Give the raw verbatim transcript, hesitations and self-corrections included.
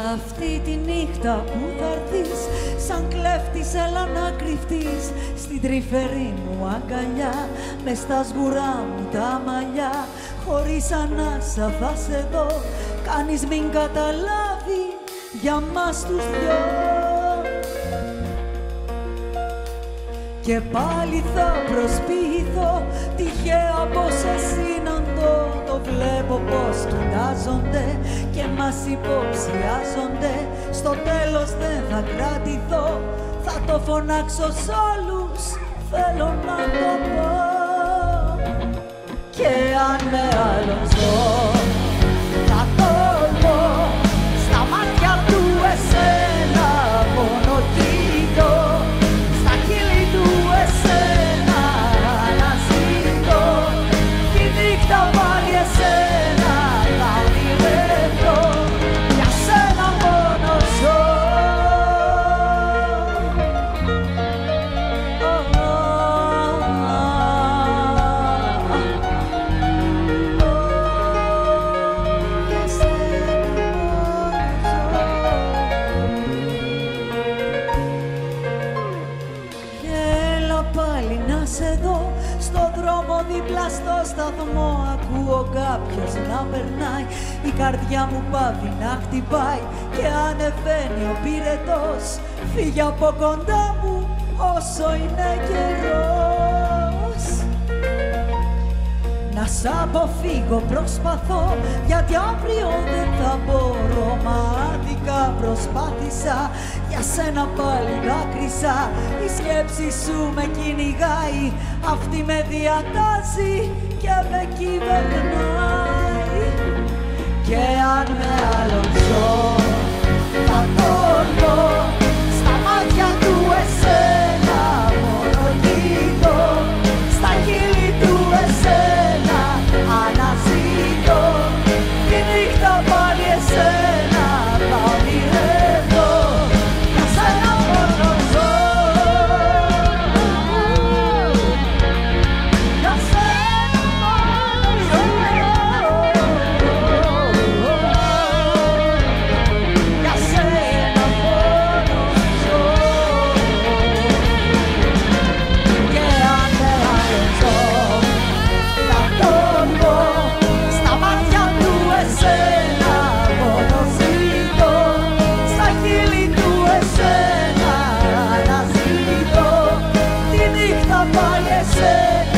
αυτή τη νύχτα που θα έρθεις, σαν κλέφτης έλα να κρυφτείς στην τρυφερή μου αγκαλιά, μες στα σγουρά μου τα μαλλιά, χωρίς ανάσα θα σε δω, κανείς μην καταλάβει για μας τους δυο. Και πάλι θα προσποιηθώ, τυχαία πως σε συναντώ, το βλέπω πως κοιτάζονται και μας υποψιάζονται, στο τέλος δεν θα κρατηθώ, θα το φωνάξω σ' όλους, θέλω να το πω. Και αν με άλλον ζω, θα το πω, στα μάτια του εσένα μόνο κοιτώ, στα χείλη του εσένα αναζητώ, τη νύχτα πάλι εσένα θα ονειρευτώ, για σένα μόνο ζω. Πάλι να σε δω, στο δρόμο δίπλα στο σταθμό, ακούω κάποιος να περνάει, η καρδιά μου πάβει να χτυπάει και ανεβαίνει ο πυρετός, φύγε από κοντά μου όσο είναι καιρός. Να σ' αποφύγω προσπαθώ, γιατί αύριο δεν θα μπορώ, μα άδικα προσπάθησα, για σένα πάλι δάκρυσα, η σκέψη σου με κυνηγάει, αυτή με διατάζει και με κυβερνάει. Και αν με άλλον ζω, θα τον πω, στα μάτια του εσένα μόνο κοιτώ, στα χείλη του εσένα αναζητώ, τη νύχτα πάλι εσένα θα ονειρευτώ, για σένα μόνο ζω, για σένα μόνο ζω, για σένα μόνο ζω. Και αν με άλλον ζω, θα τον πω, στα μάτια του εσένα μόνο ζητώ, στα χείλη του εσένα αναζητώ, τη νύχτα πάλι εσένα